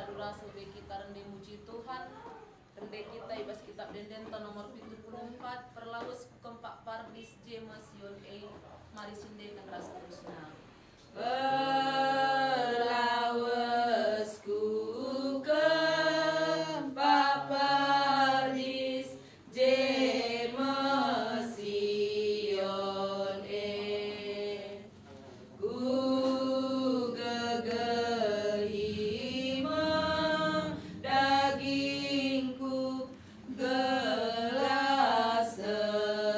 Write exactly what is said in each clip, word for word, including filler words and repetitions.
durasa be kita rende muji Tuhan. Rende kita ibas kitab dendenta nomor tujuh puluh empat perlawas keempat pardis J Masion E mari sindekan ras terusna. Perlawasku keempat pardis J Masion E ku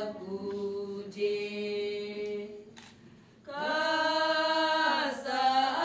Kasa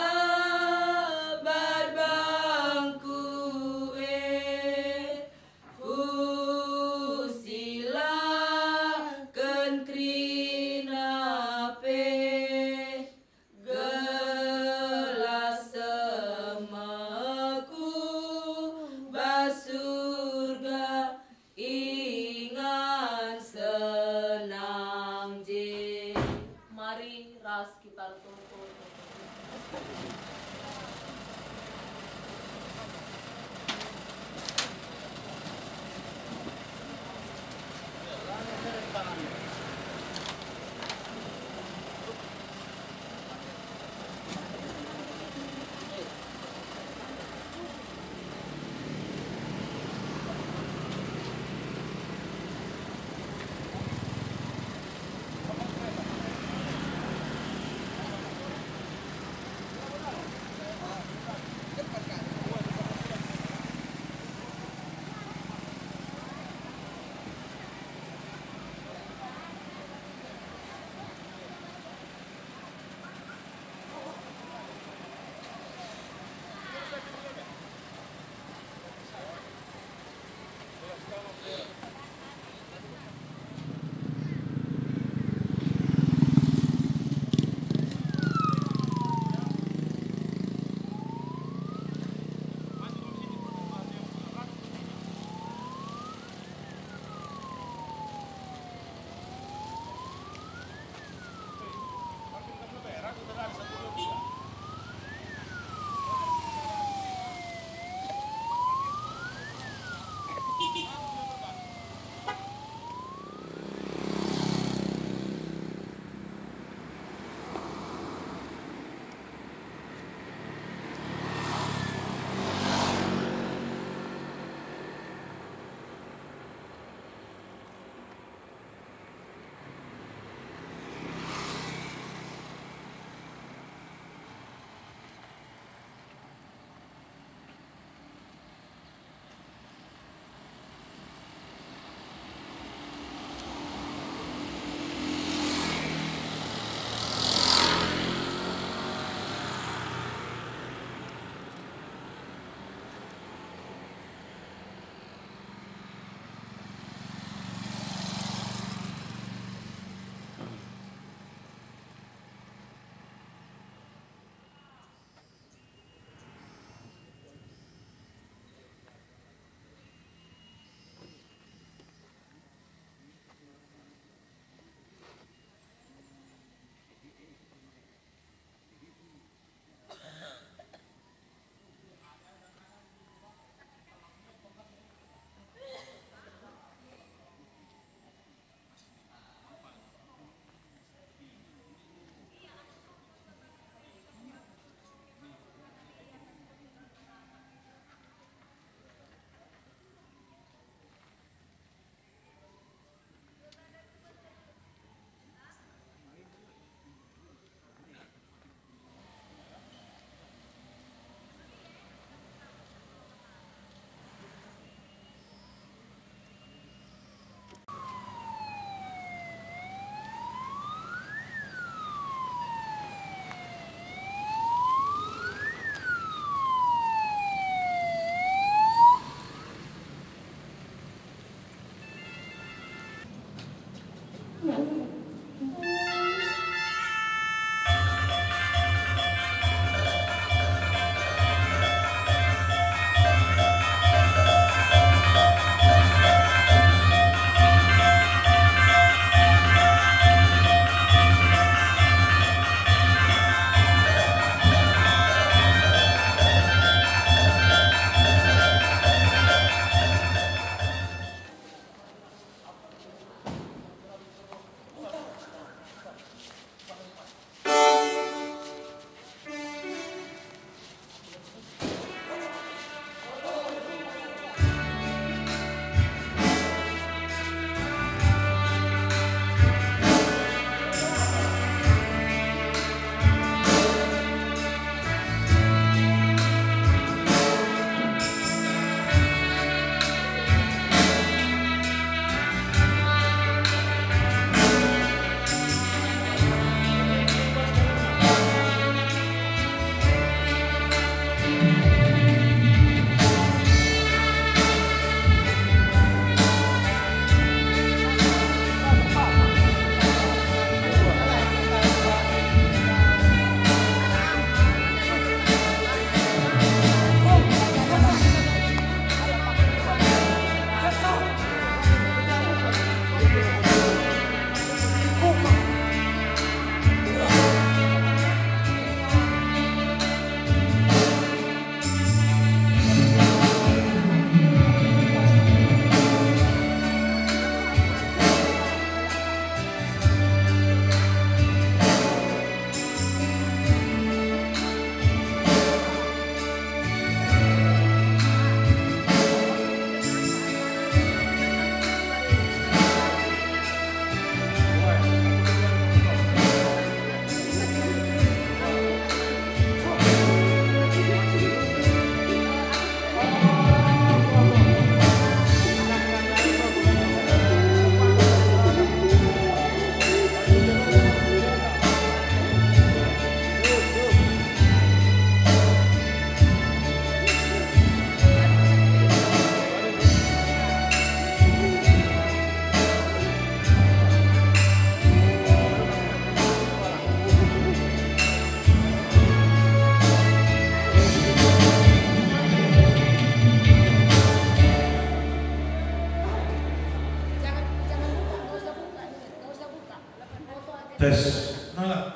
Tes nolak.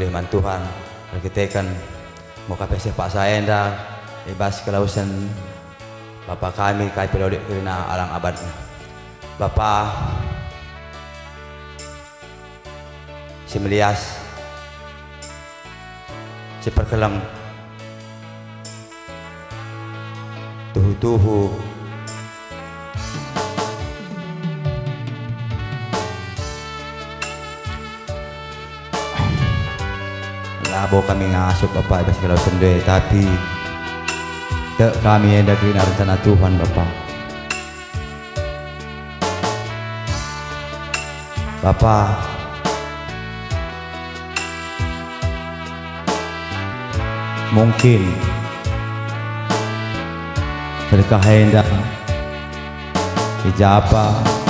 Tuhan, kita kan mau kapasitas Pak Saenda bebas kelausan Bapa kami kay pelodek kerana alang abad. Bapa si Melias si perkelang tuhu-tuhu labo kami ngasup Bapak ibas kalau sendiri, tapi tak kami yang dari rencana Tuhan Bapak. Bapak mungkin sedekah hendak ijabah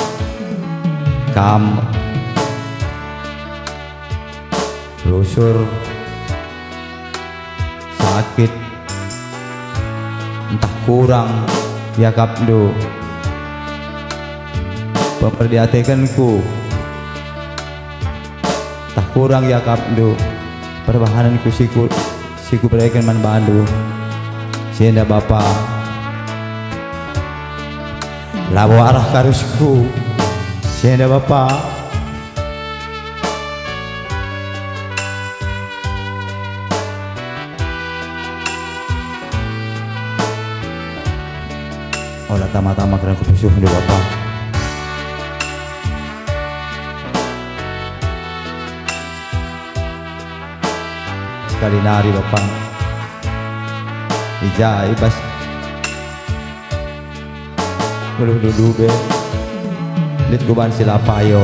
kam brosur sakit entah kurang ya kapdo peperdiatekanku entah kurang ya kapdo perbahananku siku siku berikan man bandu sienda Bapa labo arah karusku sienda Bapa olah tama-tama kerana kupusuh dulu Bapak. Sekali nari Bapak ija ibas dulu dulu be lit kuban sila payo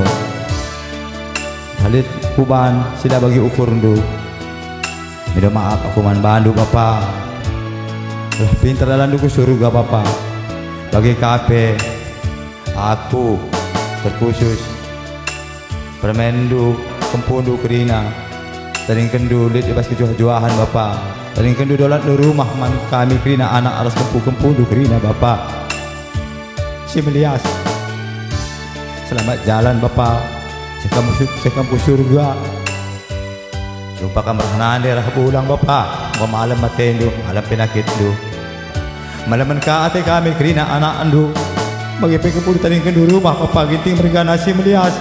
halit kuban sila bagi ukur ndu minta maaf aku man bandu Bapak lah pintar dalam duku surga Bapak bagi kape aku terkhusus permendu kempundu kerina taring kendu lit ibas kejuah-juahan Bapak taring kendu dolat di rumah man kami kerina anak aras kempu-kempundu kerina Bapak si Melias selamat jalan Bapak sekampus surga jumpa kamerahan daerah pulang Bapak malam matendu malam penakit du malaman ka ate kami kerina anak andu bagi pengepul taring kendu rumah Bapak ginting mereka nasi Melias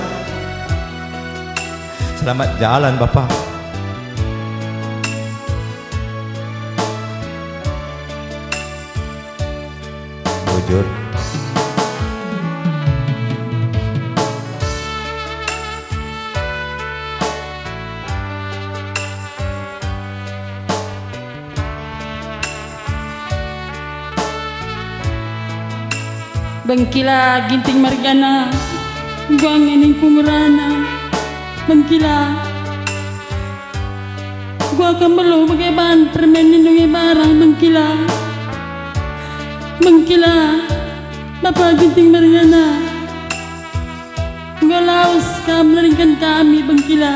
selamat jalan Bapak. Bujur Bangkila ginting margana guanganing kumurana bangkila gua kembalo bagaimana permen lindungi barang bangkila bangkila Bapak ginting margana gua laos kamlaringkan kami bangkila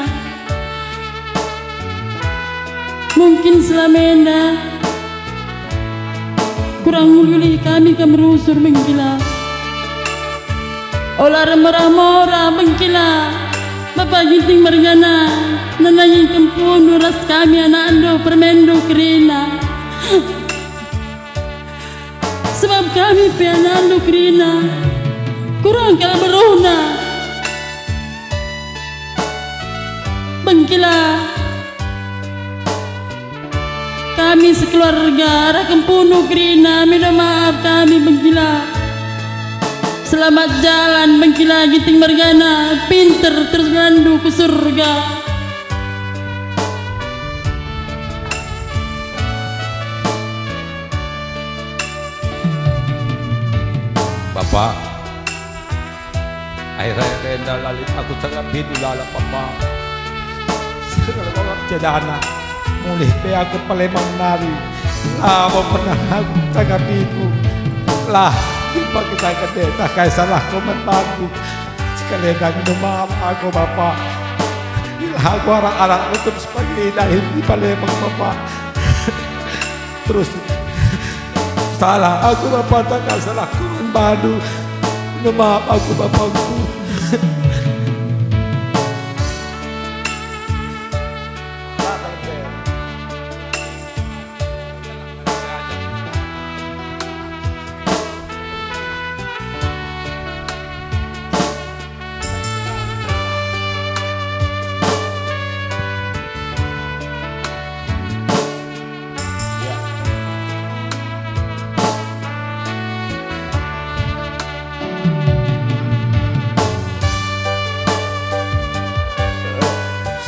mungkin selama enda kurang mulai kami kemerusur bangkila olah remora-mora bangkila Bapak ginting margana nanyain kempun ras kami anak ando permendo kerina sebab kami pe anak ando kerina kurang kala berona bangkila kami sekeluarga arah kempuno kerina minta maaf kami bangkila. Selamat jalan bangkila ginting margana pinter terus melandu ke surga. Bapak akhirnya renda lalit aku sangat bidu lala Bapak segala bapak jadana mulai pe aku Palembang nari lama pernah aku sangat bidu lah jumpa kita kete tak kaya salah kau membantu sekalian dan minta maaf aku Bapak aku orang-orang untuk sebagai dahil di Palembang Bapak terus salah aku Bapak tak kaya salah kau membantu minta maaf aku Bapakku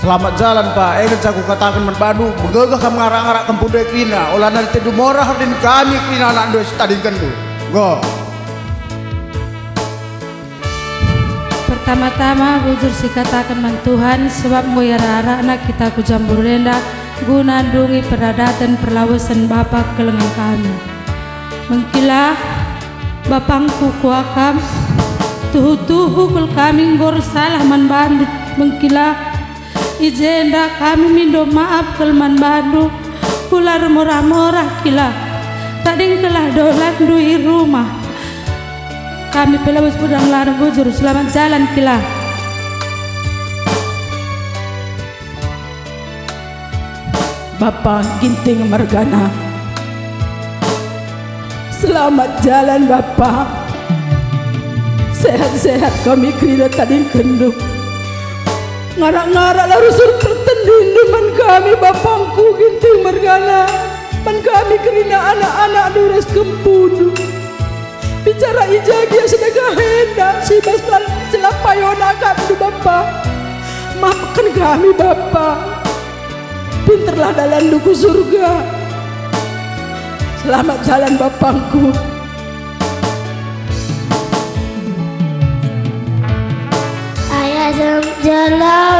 Selamat jalan Pak. Engel aku katakan man Bandung begegah kamu ngarang-ngarang kampung dek Krina. Olah nanti tedu morah hardin kami Krina anak dos tadingkan tu. Go. Pertama-tama bujur si katakan man Tuhan sebab nguyara anak kita ku jambur rendah guna dungi peradatan perlawasan Bapa kelengan kami. Mengkilah Bapangku kuakam tuhu-tuhu kul kami ngor salah man bandit mengkilah ijenda kami mindo maaf kul man bandu kular murah-murah kila tading kelah dolan dui rumah kami pelawus pedang larang bujur selamat jalan kila. Bapak Ginting Margana, selamat jalan Bapak. Sehat-sehat kami Krina tadi kenduk. Ngarak-ngarak lalu sur pertendin man kami Bapangku Ginting Margana, man kami Krina anak-anak Dures Kempudu. Bicara ijagi sedekah hendak si basbal celapayona kami Bapak. Maafkan kami Bapak. Pinterlah dalam duku surga. Selamat jalan Bapangku. Ayah selamat jalan.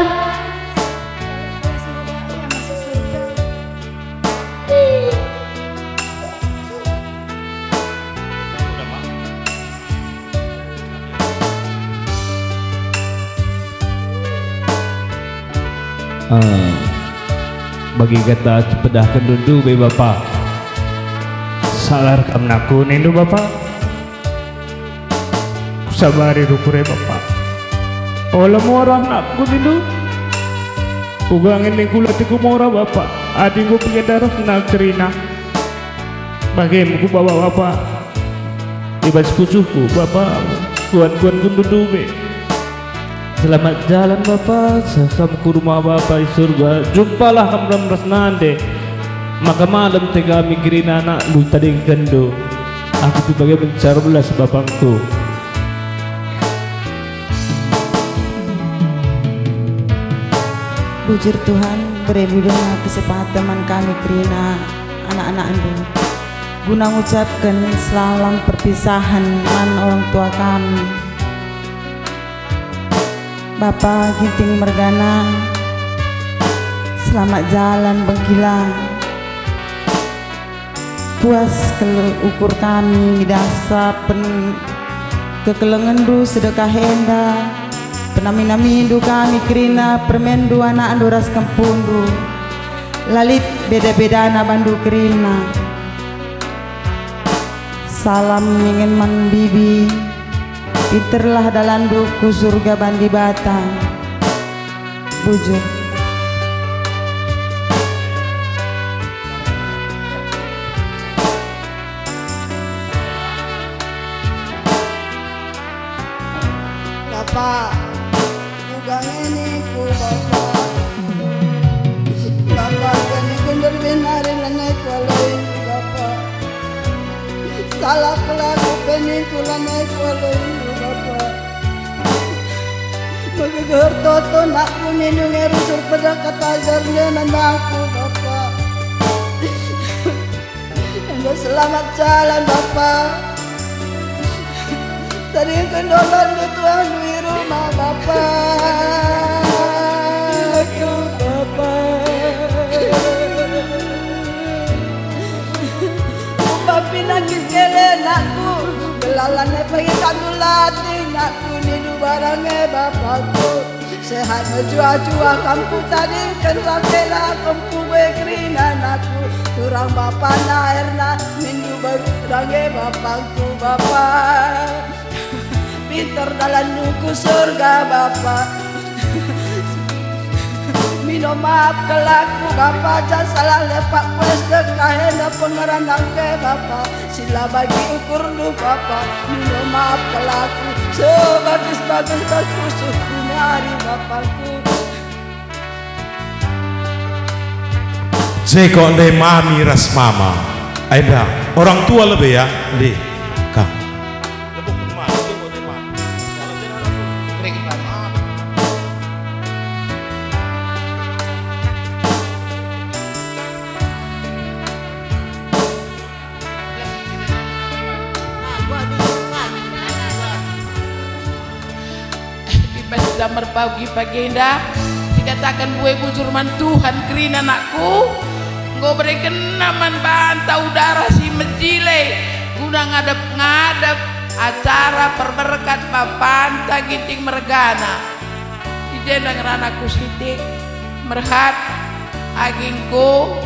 Uh, bagi kata cepedah kendundu be Bapak salar kamnaku nindu Bapak kusabari rukure Bapak olah orang nakku nindu ugangin ni kula tiku mora Bapak adingku punya darah nak Krina bagaimana ku bawa Bapak ibas pucuku Bapak kuan-kuan kendundu be. Selamat jalan Bapak, sampai ke rumah Bapak di surga. Jumpalah kamu rasnande. Maka malam tega mikirin anak lu tadi kendo. Aku tuh bagai mencari belas Bapangku. Bujur Tuhan beri dengan kesempatan kami Krina anak-anak Andu. Guna mengucapkan selamat perpisahan man orang tua kami. Bapak Ginting Margana, selamat jalan Bengkila. Puas ukur kami dasa pen kekelengan du sedekah henda penami-nami du kami Krina permendu anak andu ras kempundu lalit beda-beda na bandu Krina. Salam ingin man bibi Pinterlah dalam duku surga bandi batang. Bujur. Bapak, ugang ini ku Bapak. Bapak kani kundur binari lanai kualai Bapak. Salah kelaku pening kulanai kualai. Magagahar toto nak kunin yung erusur pada katajar niya nanaku Bapak. Enggak selamat jalan Bapak. Tadi kendolan ke Tuhan di rumah Bapak. Aku Bapak. Bapak nangis kele nakku. Belalannya pagi kandulati nakku nidu barangnya Bapakku. Sehat jua-jua kampung tadi kan wakela kampung Krina nakku. Turang Bapak naerna nidu barangnya Bapakku Bapak. Pinter dalam nuku surga Bapak. Minum maaf kelaku Bapak, jangan salah lepak kues dekahena pengerandang ke Bapak. Sila bagi ukur lu Bapak, minum maaf kelaku sebagus-bagus tas pusuh nyari Bapakku. Jeko le mami ras mama, aida orang tua lebih ya, di kang. bisa merpagi pagenda dikatakan gue bujur man Tuhan kerina anakku gue berikan naman bantau udara si mejile guna ngadep-ngadep acara perberkat papanta ginting mergana di dendang ranaku sitik merhat agingku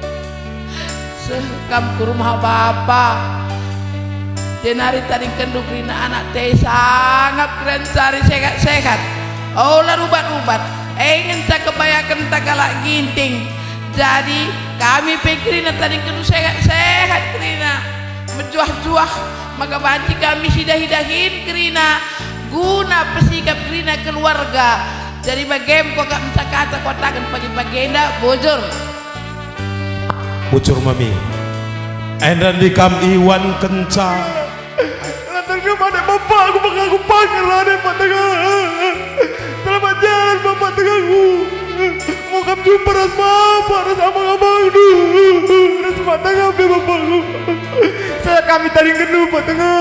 sekam ke rumah bapak denari tadi kenduk rina anak teh sangat keren cari sehat-sehat oh lah rubat-rubat ingin tak kebayakan tak galak ginting jadi kami pikirin tadi kenduk sehat-sehat kerina menjuah-juah maka banci kami sidah-hidahin kerina guna pesikap kerina keluarga jadi bagem kok gak bisa kata kotakan pagi-pagenda bujur bujur mami endan dikam iwan kencang Lantarnya pada bapak aku mengaku panggil ada Pak Tengah. Selamat jalan Bapak Tengahku. Mau kamu jumpa ras bapak ras abang abang du. Ras Pak Tengah be bapakku. Saya kami taring gendu Pak Tengah.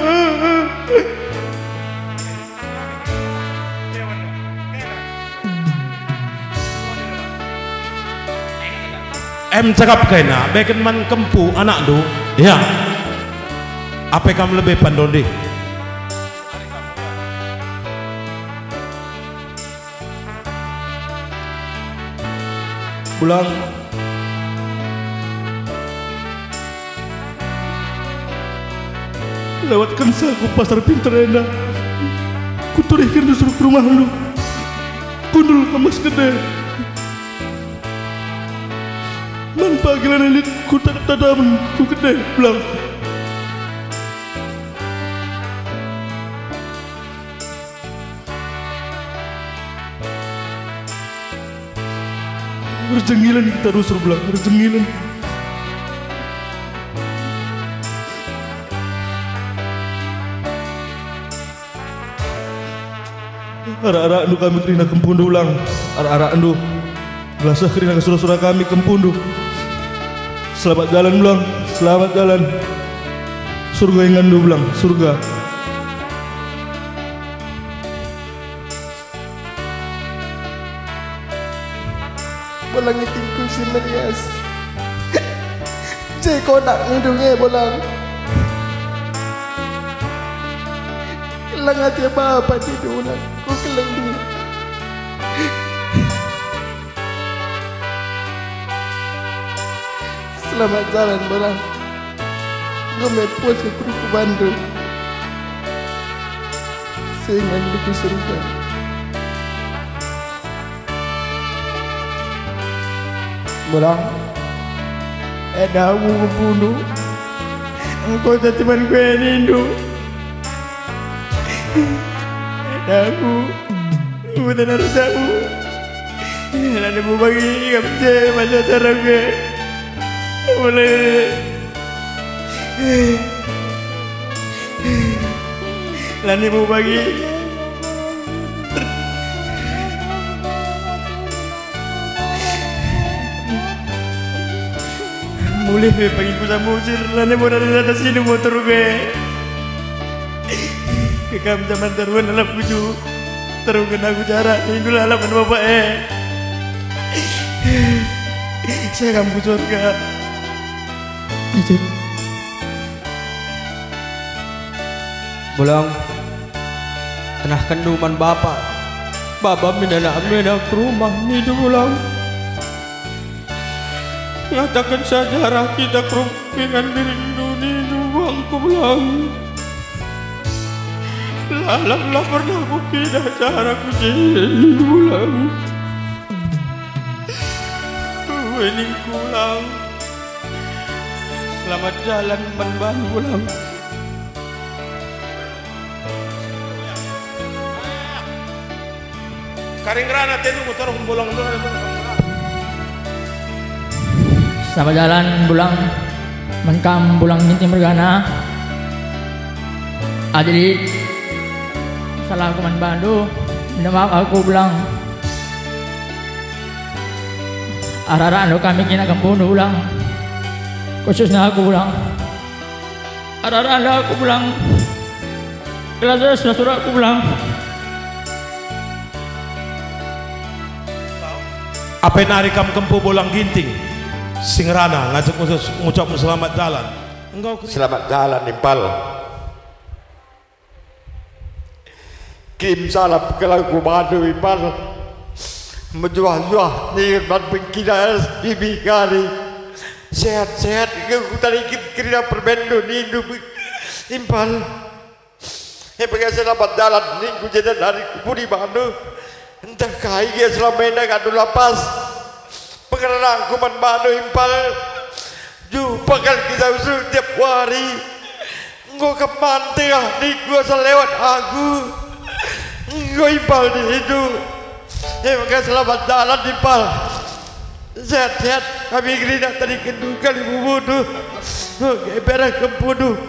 Em cakap kena beken man kempu anak du ya apa kamu lebih pandoni pulang lewatkan saku pasar pintar enak ku turihkan disuruh ke rumah lu kundul emas gede man panggilan elit ku tak tadaman ku gede pulang Rejengilan kita terus belang, rejengilan. Ara-ara andu kami kerina kempundu ulang, ara-ara andu gelasah kerina ke surah-surah kami kempundu. Selamat jalan ulang, selamat jalan. Surga yang andu ulang, surga. Bolang itingku si Merias. Jai kodak ngidungnya bolang. Kelang hati bapak tidur ulang. Ku kelang dulu. Selamat jalan bolang. Gue mepos ke Kudu Bandung. Sehingga hidup surga. Bolang, eh dah aku bunuh. Engkau tak teman gue nindu. Eh dah aku, aku tak harus tahu. Nanti aku bagi kamu macam cara gue. Boleh. Nanti aku bagi. Mulai pagi ku sama usir lana mau dari atas sini motor gue. Kekam zaman taruhan dalam puju. Taruhan aku cara hingga halaman bapak eh. Saya kamu surga. Bolang, tenah kenduman bapak. Bapak minana minana ke rumah ni tu bolang. Ngatakan sejarah kita kerumpingan birindu ni duang ku pulang. Lalang-lah pernah ku kira cara ku sini pulang. Wening pulang. Selamat jalan menban pulang. Karing rana tenu motor kumbolong tu. Selamat jalan bulang menkam bulang ginting mergana adili salah aku man bandu minta maaf aku bulang arara anu kami kina kembunuh ulang khususnya aku bulang arara anu aku bulang kelas sudah surat aku bulang Apa nari kam kempu bolang ginting Singrana ngajak ngucap selamat jalan. Engkau selamat jalan Impal. Kirim salam ke lagu madu Impal. Menjuah-juah nikmat pengkinas bibi kali. Sehat-sehat ke tadi kira perbendo nindu Impal. Yang pengen selamat jalan nih kejadian dari kuburi madu. Entah kai dia selama ini kadu lapas. Pengerang kuman madu Impal. Jumpa kan kita usul tiap hari. Engkau keman tengah ni gua selewat aku. Engkau Impal di situ. Eh maka selamat jalan Impal. Sehat-sehat kami gerina tadi kendu kali bubunuh. Oke berah kempunuh.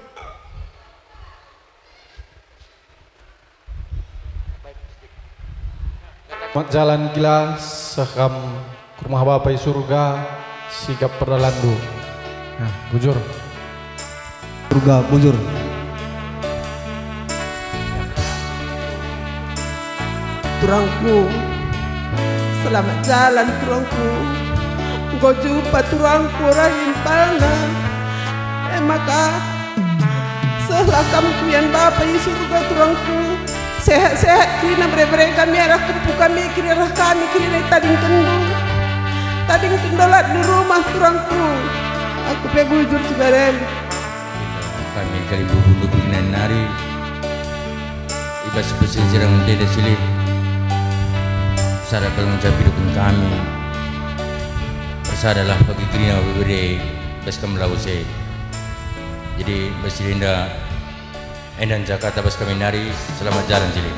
Selamat jalan gila sekam ke rumah Bapak di surga sikap perdalandu. Nah, bujur. Surga bujur. Turangku, selamat jalan turangku. Engkau jumpa turangku rahim palna. Eh maka selakamu yang Bapak di surga turangku. Sehat-sehat kina bere-bere kami arah kempu kami kiri arah kami kiri dari tading kendu tading kendolat di rumah turangku. Aku pe bujur sebaren kami kali bubundu kulinan nari ibas besin serang dede silih sada kalau mencapai dukun kami bersadalah bagi kirina bere bas kamlause jadi basirinda Endan Jakarta bas kami nari selamat jalan jili.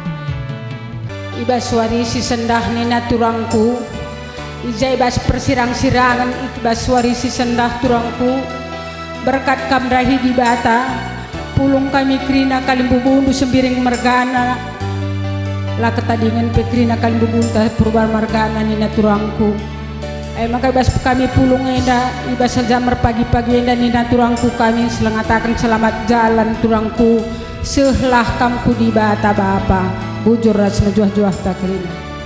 Ibas warisi sendah nina turangku. Ija ibas persirang-sirangan ibas warisi sendah turangku. Berkat kamrahi di bata. Pulung kami krina kalim bubundu sembiring mergana. Lah ketadingan pekrina kalim bubunta perubahan margana nina turangku. Eh maka ibas kami pulung enda ibas saja merpagi-pagi enda nina turangku kami selengatakan selamat jalan turangku sehlah kamku di bata bapa bujur ras mejuah-juah takrina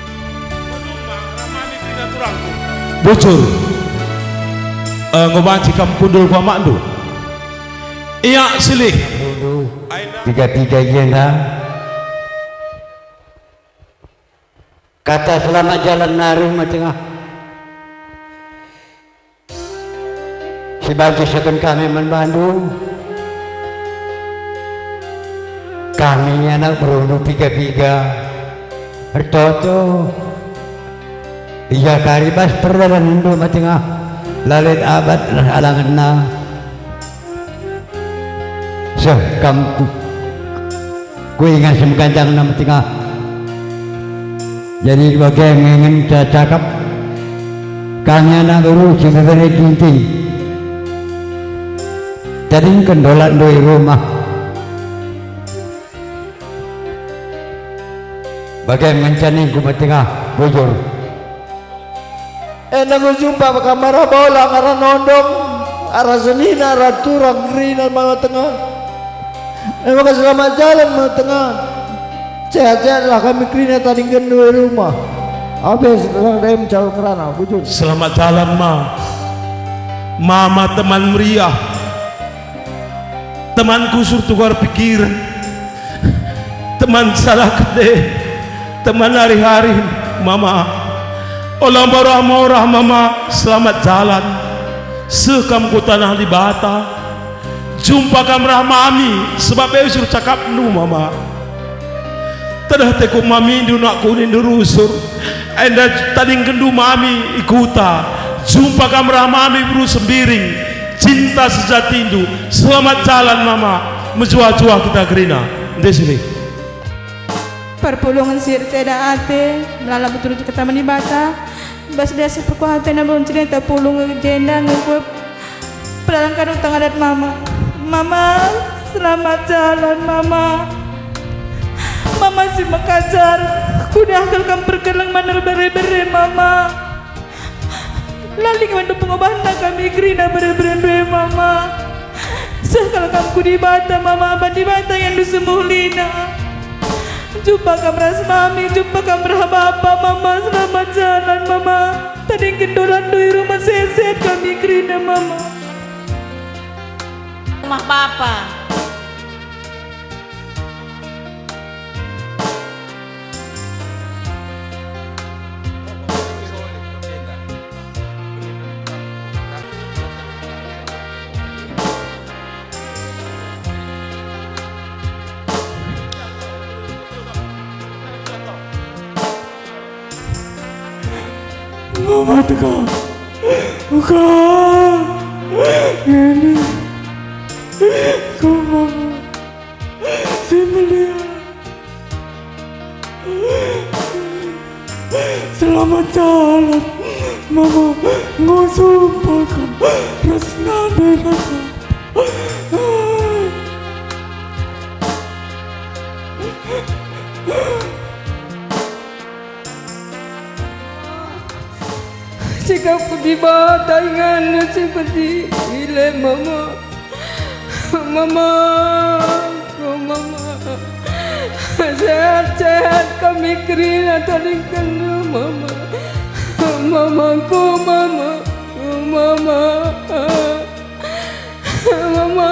bujur uh, ngobanci kam kundul kwa makdu iya silih tiga-tiga jena kata selamat jalan naruh matengah sebagai sekon kami membantu kami anak berunduh tiga-tiga bertoto iya karibas perdalan unduh matengah lalit abad alangan na seh kamku ku ingat semkanjang na matengah jadi bagian ingin saya cakap kami anak baru sebenarnya ginting tading kendolat doi rumah bagai mencani ku tengah bujur enak ku jumpa kamar bola arah nondong arah senina arah turang grina mga tengah emang selamat jalan mga tengah sehat-sehat lah kami grina tadi doi rumah habis rem calon kerana bujur selamat jalan ma mama teman meriah temanku sur tukar pikiran teman salah kede teman hari-hari mama olah marah-marah mama selamat jalan sekam ku tanah di bata jumpa kamrah mami sebab eu sur cakap nu mama tadah teku mami du nak kuning durusur enda tading kendu mami ikuta jumpa kamrah mami buru sembiring cinta sejati itu selamat jalan mama menjual-jual kita gerina desini perpulungan sir teda ate melala betul ke taman di bata bas desa perkuhatan abon cerita pulung jenda ngukup pelangkan utang adat mama mama selamat jalan mama mama si makajar kudah kelkam perkelang manal bere-bere mama lali kami pengobatan kami gerina bere-bere dua mama sekali kamu di bata mama abad di bata yang disemulina jumpa kamras mami jumpa kamrah bapak mama selamat jalan mama Bapa. Mama tekan, bukan ini, kau mama, si Melia, selamat jalan, mama, ngau sumpahkan resna dengan sikapku di bata ingatnya seperti ile mama mama oh mama sehat-sehat kami Krina tadi kena mama mamaku mama oh mama mama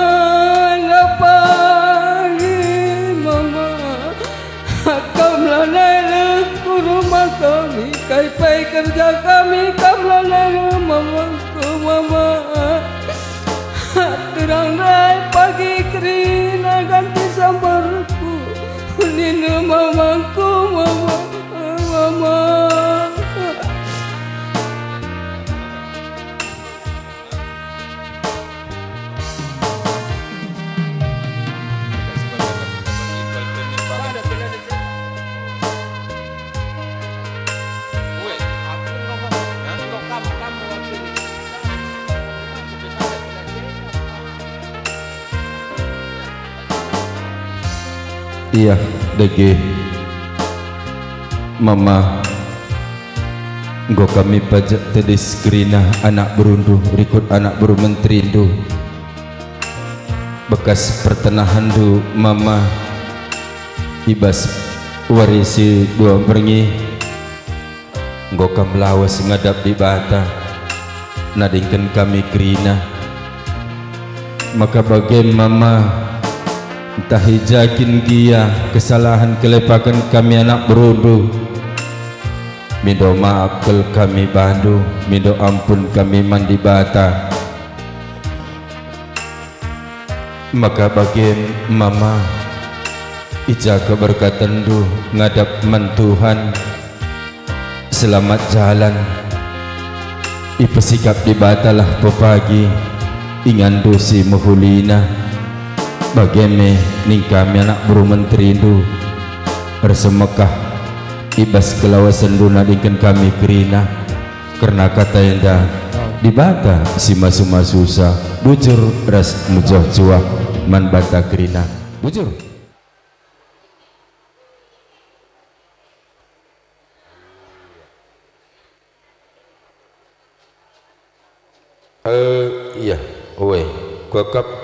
lapagi mama kau melalui ke rumah kami kai-pai kerja kami kau melalui mamaku mama terang rai pagi Krina ganti sambarku nina mamaku mama mama Iya, dege Mama Nggo kami pajak tedis Krina anak berunduh rikut anak beru menteri du bekas pertenahan du Mama ibas warisi dua berngi Nggo kam lawas ngadap di bata nadingkan kami Krina maka bagai Mama entah hijakin dia kesalahan kelepakan kami anak berunduh mindo maaf kel kami bandu mindo ampun kami mandi bata maka bagi Mama ija keberkatan du ngadap mentuhan selamat jalan ipesikap di batalah pepagi ingan dosi muhulina bageme ning kami anak buru menteri itu bersemekah ibas kelawasan duna dingkan kami Krina karena kata enda dibata si masuma susah bujur ras mujoh cuah man bata Krina bujur eh uh, iya owe kokap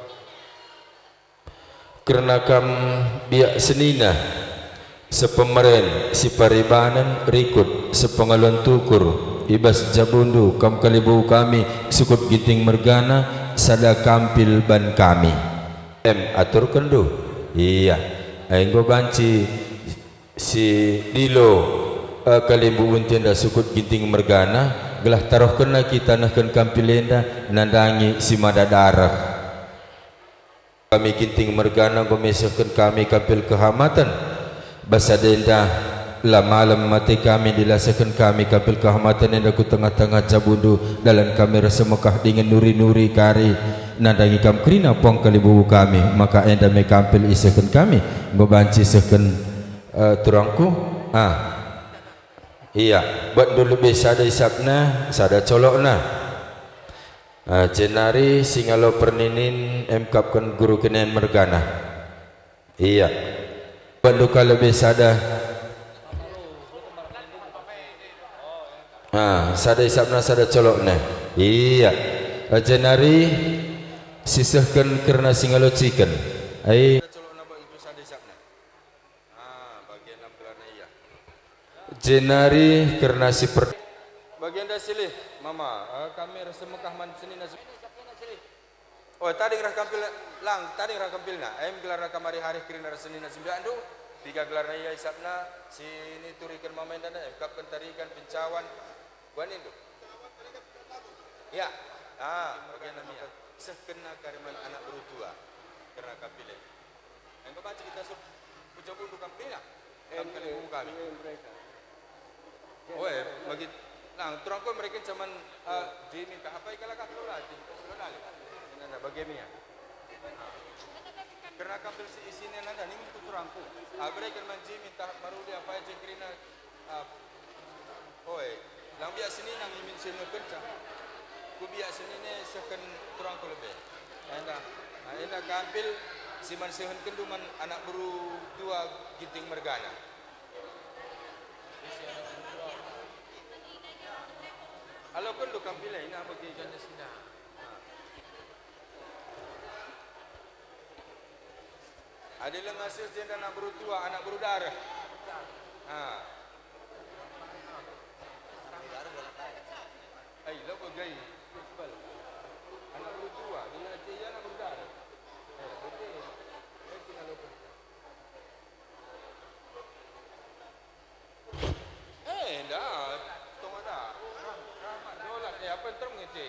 karena kam biak senina sepemeren si paribanan rikut sepengalon tukur ibas jabundu kam kalibu kami sukut giting mergana sada kampil ban kami em atur kendu iya ainggo banci si dilo uh, kalibu untianda sukut giting mergana gelah taruh kena kita nahkan kampilenda nandangi si madadarah kami kinting mergana gomesakan kami kampil kehamatan basa denda la malam mati kami dilasakan kami kampil kehamatan yang aku tengah-tengah cabundu dalam kami rasa Mekah dengan nuri-nuri kari nandangi kam Krina pong kalibu kami maka enda me kampil isakan kami gobanci sekan uh, turangku ah iya buat dulu bisa ada isapna sada colokna Uh, jenari singalo perninin emkapkan guru kenen mergana iya banduka lebih sada ah sada isapna sada colokna iya uh, jenari sisahkan karena singalo chicken ai jenari karena si per bagian dah silih Mama, uh, kami rasa Mekah man sini nasi. Oh, tadi ngerah kampil lang, tadi ngerah kampil na. Ayam gelar na kamari hari kirina rasenina sembilan do. Tiga gelar na iya isapna sini turikan mamain dan ayam kap tarikan pincawan. Buanin do. Ya. Ah, bagian namanya. Sekena kariman anak berutua. Karena kampil. Yang kebaca kita sub puja bundu kampilnya. Kampil ibu kami. Oh, eh, bagi lang turang ko mereka cuman diminta apa ikala kaklo lagi. Nanda bagaimana? Karena kampil si isinya nanda ini untuk turangku. Abre kerman ji minta maruli apa aja kirina. Oi, lang biak sini nang imin sini kerja. Ku biak sini ne seken turangku lebih. Nanda, nanda kampil si man sehen kenduman anak buru tua ginting mergana. Halo kendu kampil ini apa gigana sini? Adalah masih janda anak berutua, anak berudara. Ah. Ay, lo ko gay. Anak berutua, dia dia anak berudara. Eh, betul. Eh, kena lupa. Eh, dah. Tunggu dah. Rahmat dolar eh apa entar ngece.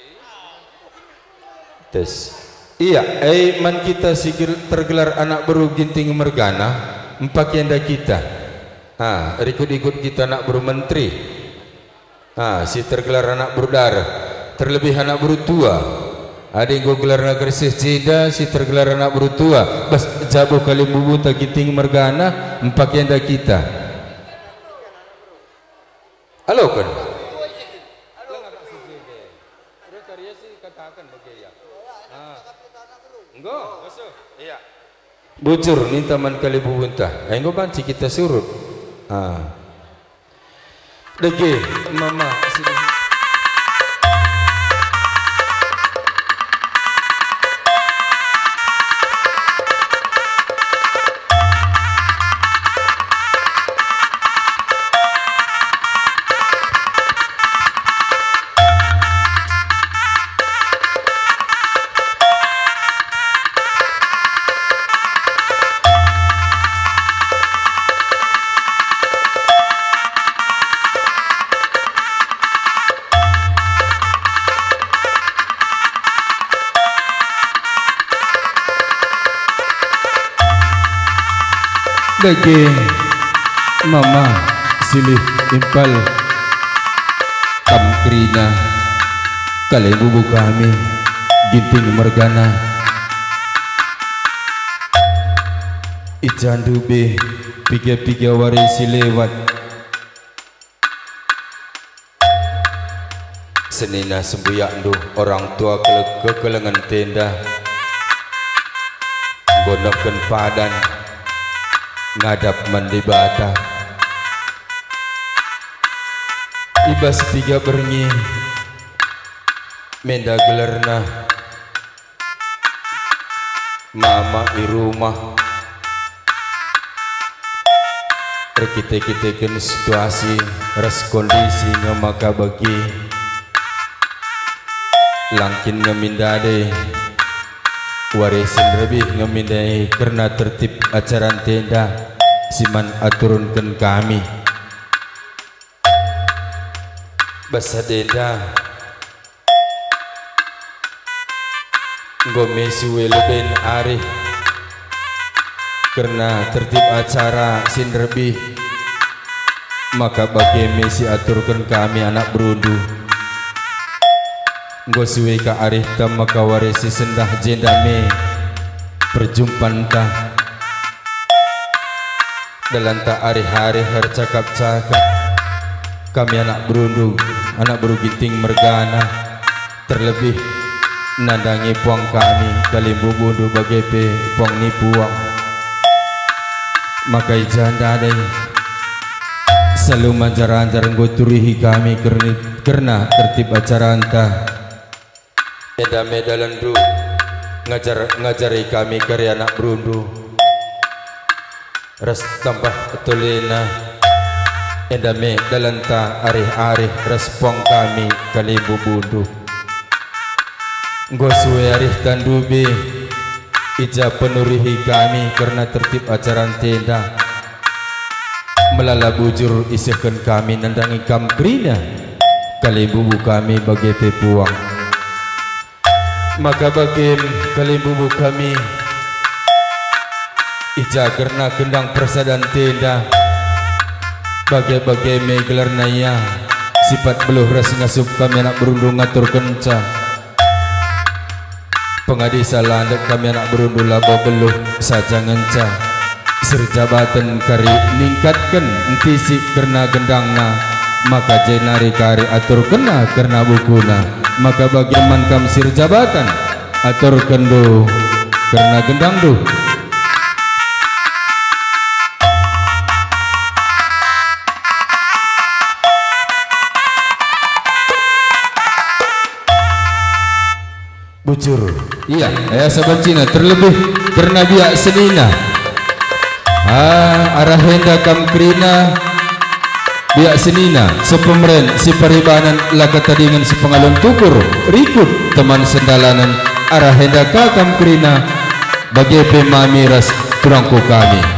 Tes. Iya, eh man kita sikir tergelar anak baru ginting mergana, empat yanda kita. Ah, ikut-ikut kita anak baru menteri. Ah, si tergelar anak berudara, terlebih anak berutua. Ada yang gua gelar negeri sejeda, si tergelar anak berutua. Bas jabo kali bubu tak ginting mergana, empat yanda kita. Halo kan? Bocor minta man kali bubuntah. Ayo banci kita surut. Ah. Dege mama sini. Daging mama silih impal kamkrina kalai bubu kami ginting mergana ijandu be piga-piga warisi lewat senina sembuyak du orang tua kekelengan tenda gondokkan padan ngadap mendibata ibas tiga bernyi menda gelerna mama di rumah rekite-kiteken situasi ras kondisi ngamaka bagi langkin ngamindade warisan lebih ngamindai karena tertib acara tenda siman aturunkan kami basa tenda gomesuwe leben ari karena tertib acara sin lebih maka bagi mesi aturkan kami anak berundu gosuwe ka arih ta maka warisi sendah jendame perjumpaan ta dalam ta hari-hari hercakap-cakap kami anak berundung anak berugiting mergana terlebih nandangi puang kami kali bubundu bagepe puang ni puang maka janda dai selalu manjar-anjar ngoturihi kami karena tertib acara anta edame dalandu ngajar ngajari kami karya anak berundu ras tambah etulina edame dalanta arih-arih respong kami kali bubundu Goswe arih tandubi ija penurihi kami karena tertib ajaran tenda melala bujur isihkan kami nandangi kam krina kali bubu kami bagai pepuang maka bagai kali bubu kami ija karena kendang persadan tenda bagai-bagai megelar naya sifat beluh ras ngasup kami anak berundung ngatur kenca pengadi salah anak kami anak berundung labo beluh saja ngenca serjabatan kari ningkatkan entisi karena gendangna maka jenari kari atur kena karena bukuna maka bagaimana kam sirjabatan atur kendo karena gendang duh bujur iya ya sahabat Cina terlebih karena biak senina ah arah henda kam krina biak senina sepemeren si paribanan laka tadingan si pengalon tukur rikut teman sendalanan arah henda kam krina bagi pemamiras turangku kami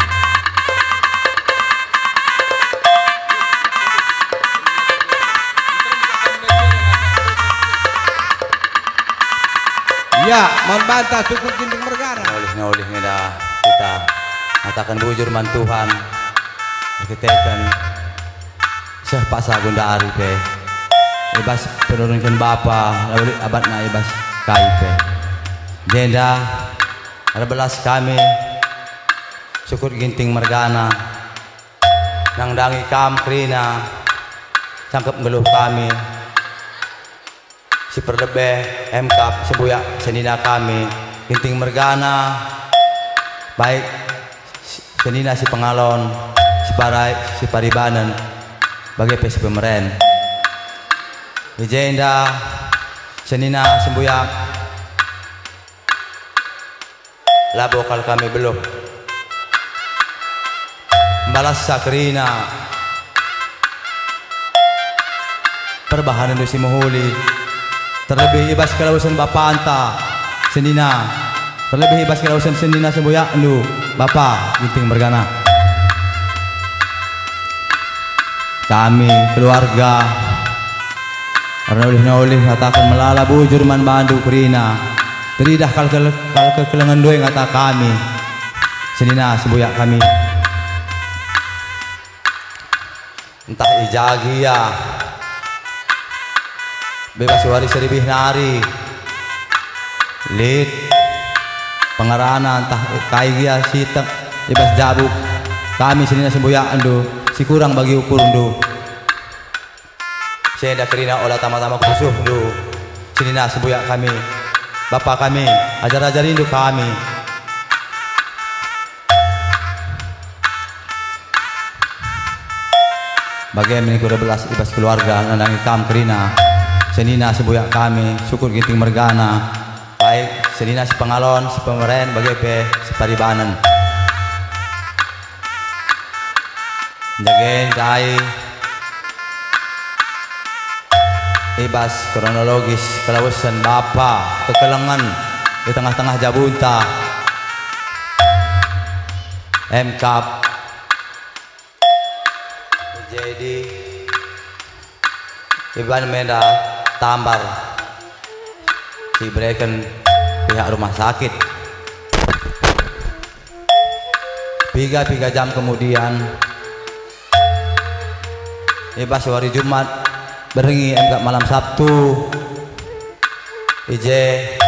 ya, mohon bantah cukup ginting mergana. Ngolih-ngolih ngeda kita katakan bujur man Tuhan. Kita kan seh paksa Bunda Ari pe. Ibas penurunkan bapa, lalu abadna ibas kai pe. Jenda ada belas kami syukur ginting mergana. Nang dangi kam krina cangkep ngeluh kami. Si perdebe M K sebuyak senina kami ginting mergana baik senina si pengalon si parai si paribanan bagai pesi pemeren Wijenda senina sembuyak labo kal kami belum balas sakrina perbahanan si muhuli terlebih ibas kelausan bapa anta senina terlebih ibas kelausan senina sembuyak lu bapa ginting mergana kami keluarga karena oleh-oleh katakan melala bujur man bandu krina teridah kal kal kekelengan doy kata kami senina sembuyak kami entah ijagia bebas waris seribih nari lid pengarana entah kai gia sitek bebas jabuk kami senina semboyaan do si kurang bagi ukur do saya dah kerina olah tama-tama kusuh do senina semboyak kami bapak kami ajar-ajarin do kami bagaimana ini kuda belas ibas keluarga nandangi kam kerina senina sebuyak kami syukur ginting mergana baik senina si pengalon si pemeren bagai pe si paribanan jagain dai ibas kronologis kelausan bapa kekelengan di tengah-tengah jabunta M K jadi iban menda tambar si berikan pihak rumah sakit tiga-tiga jam kemudian ibas hari Jumat berengi enggak malam Sabtu ije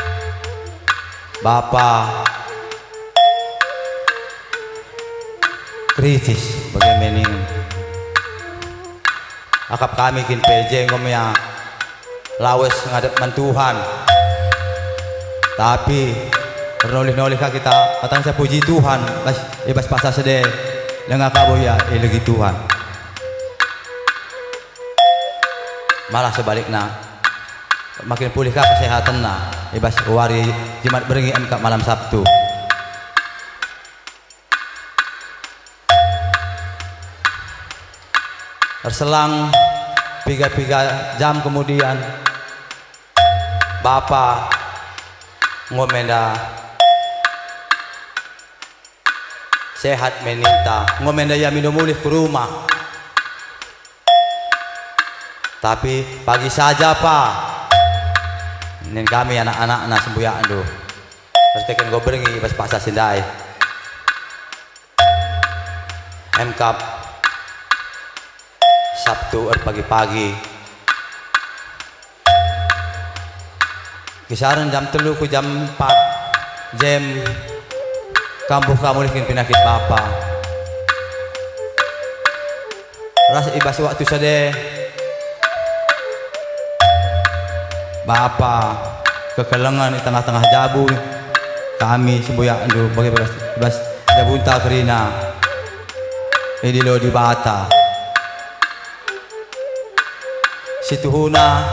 bapak kritis bagaimana akap kami kin P J ngomnya lawes ngadep mantuhan tapi nolih-nolih kita katang saya puji Tuhan bas ibas pasal sedih lengah kabo ya ilegi Tuhan malah sebaliknya makin pulih kah kesehatan na ibas wari Jumat berengi M K malam Sabtu terselang tiga-tiga jam kemudian Bapa ngomenda sehat meninta ngomenda ya minum mulih ke rumah, tapi pagi saja Pak nen kami anak-anak na sembuyan do terus tekan gue berengi pas paksa sindai M Cup Sabtu er pagi-pagi kisaran jam telu ke jam empat jam kambuh kamu lihin penyakit Bapak rasa ibas waktu sade Bapak kekelengan di tengah-tengah jabu kami sembuyak andu bagi belas belas jabunta kerina ini lo di bata situhuna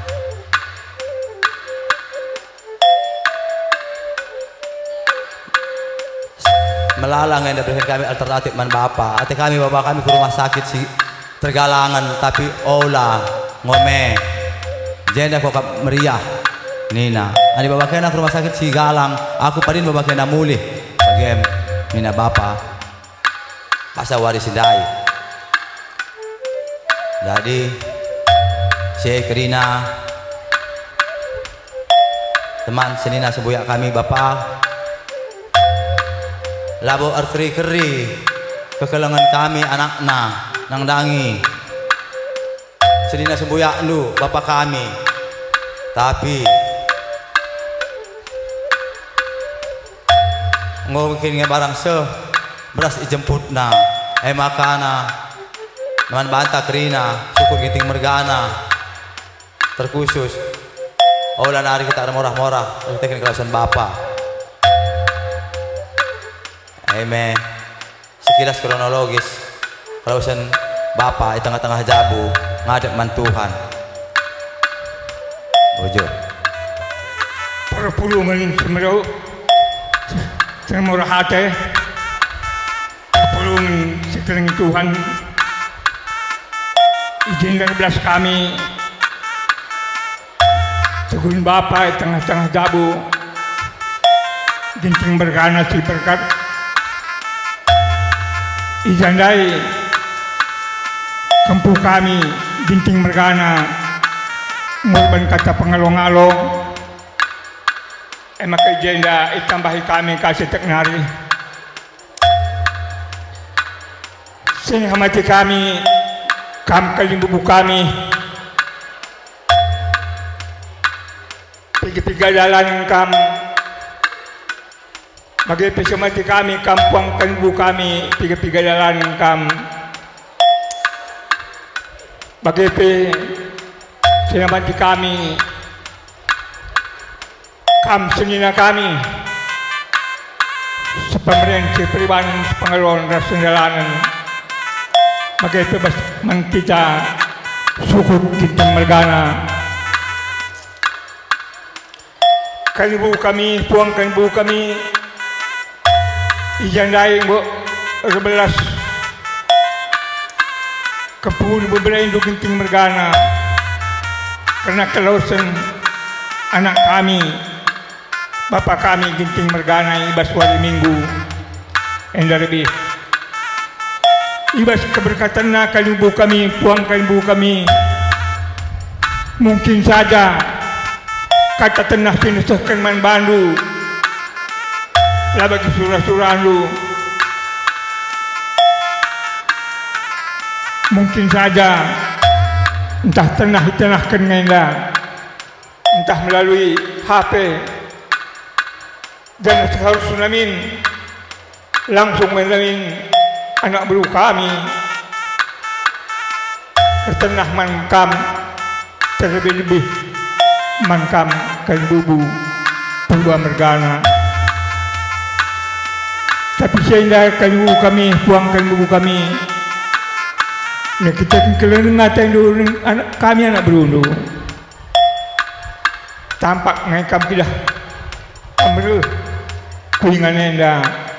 melalang yang diberikan kami alternatif man Bapak ati kami Bapak kami ke rumah sakit si tergalangan tapi olah ngome jenda kok meriah Nina ani Bapak kena ke rumah sakit si galang aku padin Bapak kena mulih bagem Nina Bapak masa waris sindai jadi si Kerina teman senina sebuyak kami Bapak labo arteri-keri kekelengan kami anakna nang dangi sedina sembuyak lu Bapak kami tapi ngomongin barang se beras ijemputna eh makana teman banta kerina suku ginting mergana terkhusus olah nari kita murah-murah kita kelasan Bapak Amen. Sekilas kronologis kelausan Bapak di tengah-tengah jabu ngadep man Tuhan Bojo perpulungan semeru semurah hati perpulungan sekeliling Tuhan izinkan belas kami tegun Bapak di tengah-tengah jabu ginting bergana si berkat ijandai kempu kami ginting mergana ngorban kata pengalong-along emak ijanda itambahi kami kasih teknari sing hamati kami kam kaling bubu kami piga-piga jalan kam bagi pesemati kami kampung kalbu kami piga-piga jalan kam bagi pe senamati kami kam senina kami sepemerintahan sepribanan sepengeluaran rasa jalanan bagi pe bas mengkita suku kita mergana kalbu kami puang kalbu kami ijandai bu sebelas kepun beberapa induk ginting mergana karena kelausan anak kami Bapak kami ginting mergana ibas wali minggu enda lebih ibas keberkatan na kalbu kami puang kalbu kami mungkin saja kata tenah pinusahkan man bandu lah bagi surah-surah lu mungkin saja entah tenah tenahkan ngenda entah melalui H P dan harus namin langsung menamin anak buru kami tertenah mankam terlebih-lebih mankam kalbubu purba mergana tapi sehingga kalbu kami puang kalbu kami ya kita keleng ngatain dulu anak kami anak berundu tampak ngekam kita ambil kuingan enda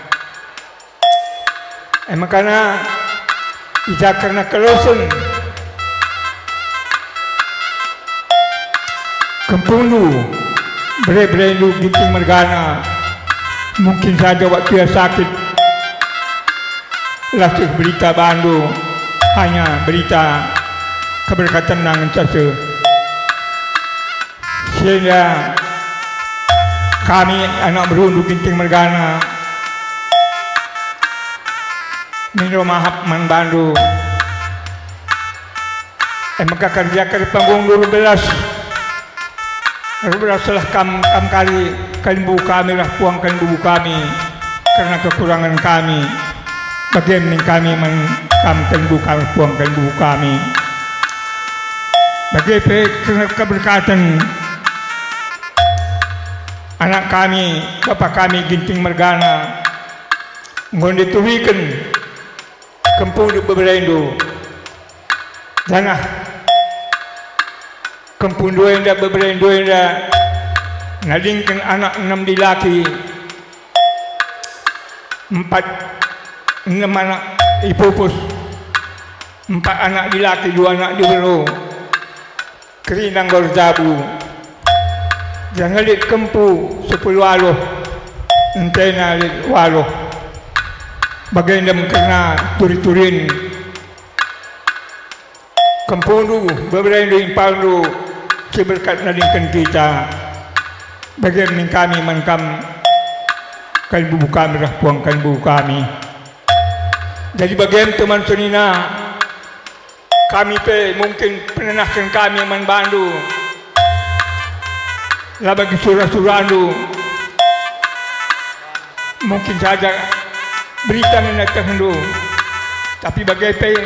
emang karena bisa karena kelausan Kempundu Bere-berendu Ginting Mergana. Mungkin saja waktu dia sakit lasih berita bandu hanya berita keberkatan nang saja. Sehingga kami anak berundu Ginting Mergana minta maaf man bandu. Eh maka kerja ke panggung dua belas dua belas lah kam kam kali kalimbu kami lah puang kalimbu kami karena kekurangan kami. Bagaimana kami men kam kalimbu kami puang kalimbu kami. Bagaimana keberkatan anak kami, bapak kami Ginting Mergana ngondi tuwiken kempudu beberendu jangan kempundu enda beberendu enda nalingkan anak enam di laki empat enam anak ipupus empat anak di laki dua anak di bero kerinang gorjabu jangan lihat kempu sepuluh aloh entena lihat waloh bagaimana kena turi-turin kempundu beberendu impaldu seberkat nalingkan kita bagaimana kami menkam kalbu kami rah puang kalbu kami. Jadi bagaimana teman senina kami pe mungkin penenahkan kami man bandu lah bagi surah-surandu mungkin saja berita mendatang dulu tapi bagaimana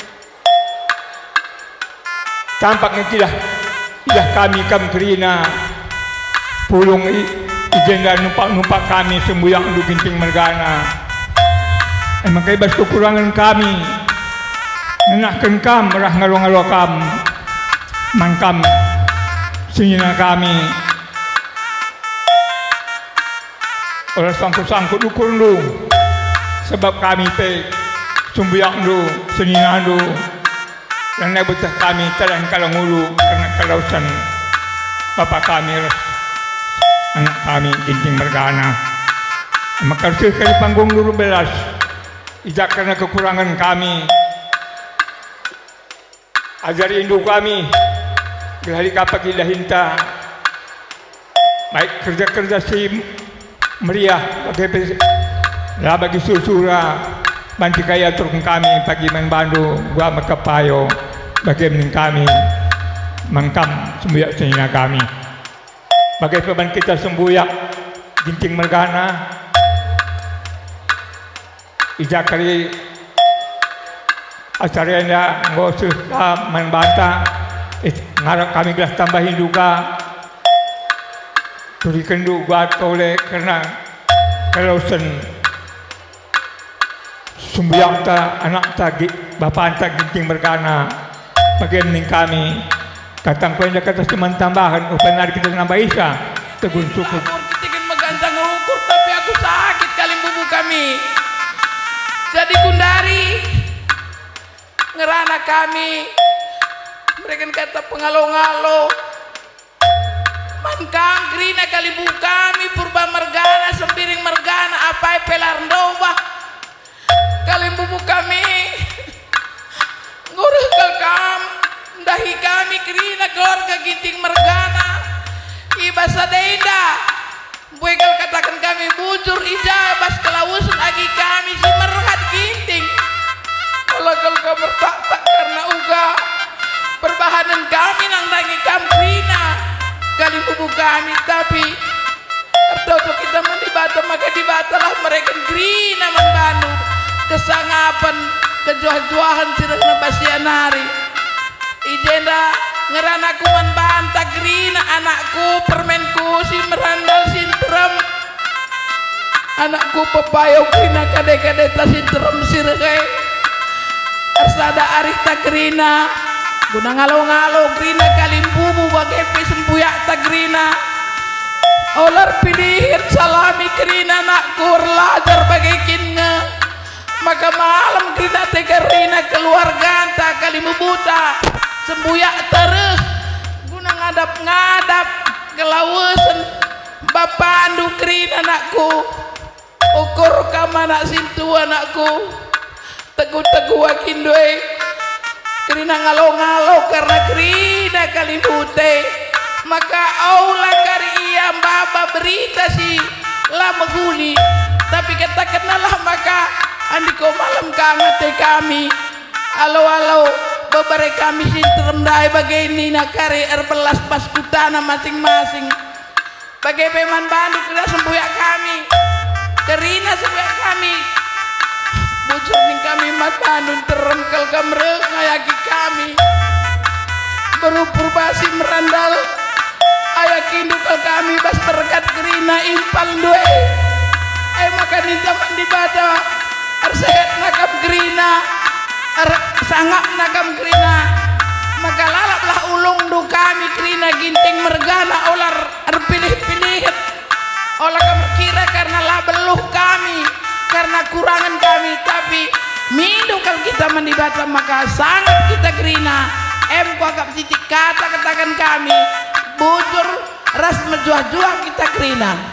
tampaknya tidak tidak kami kam kerina pulung ijenda numpak-numpak kami sembuyang du Ginting Mergana. Emang kaya bas kekurangan kami nenahkan kam rah ngalo-ngalo kam mangkam sinina kami oleh sangkut-sangkut ukur lu sebab kami pe sembuyang du sinina du karena betah kami telah kalau ngulu karena kalausan bapak kami anak kami Ginting Mergana maka sekali panggung dua belas ijak karena kekurangan kami ajari indu kami gelari kapak ilah hinta baik kerja-kerja si meriah bagi lah bagi susura banti kaya turun kami pagi main bandu gua makapayo bagaimana kami mangkam sembuyak senina kami bagaimana kita sembuyak Ginting Mergana ijakari acara anda ngosus ka man banta ngarap kami gelas tambahin juga turi kendu gua tole karena kalau sen sumbiang ta anak ta bapak ta Ginting Mergana bagaimana kami katang penda kata teman tambahan upan hari kita nambah isa tegun suku kita megantang ngukur tapi aku sakit kali bubu kami jadi kundari ngerana kami mereka kata pengalo-ngalo mankang grina kali bu kami purba Mergana sempiring Mergana apa pelarndoba kali bubu kami ngurus kam dahi kami grina keluarga Ginting Mergana ibasa deida buegal katakan kami bujur ijabas kelausan agi kami si merhat Ginting kalau kalau kamu tak tak karena uga perbahanan kami nang dangi kamprina kali bubu kami tapi atau kita mendibata maka dibatalah mereka grina membanu kesangapan kejuah-juahan sirah nabasianari ijenda ngeranaku membanta grina anakku permenku si merandal sintrem anakku pepayo grina kade-kade ta sintrem sirhe arsada arih ta grina guna ngalo-ngalo grina kalimbubu bagepe sempuyak ta grina olar pilihin salami grina anakku lajar bagekinnya maka malam grina tega rina keluarga anta kalimubuta sembuyak terus guna ngada ngadap-ngadap kelawusan bapak andu Krina anakku ukur kam anak sintu anakku teguh-teguh wakin doe Krina ngalo-ngalo karena Krina kali bute maka Allah kari iya baba berita si lama guli tapi katakanlah maka andiko malam kangate kami alo-alo beberapa kami sinteremdai begini nakari erbelas pas kutana masing-masing bagai peman bandu kena sembuyak kami kerina sembuyak kami bujur ning kami mat bandu terengkel kamrek ngayaki kami berupur basi merandal ayakin dukal kami bas terkat kerina impal due eh makan zaman di bada arsehat nakam kerina er sangap nakam kerina maka lalaplah ulung du kami kerina ginting mergana olar er pilih-pilih olah kami kira karena lah beluh kami karena kurangan kami tapi mindu kalau kita mendibata maka sangat kita kerina em kuagap titik kata katakan kami bujur ras menjuah-juah kita kerina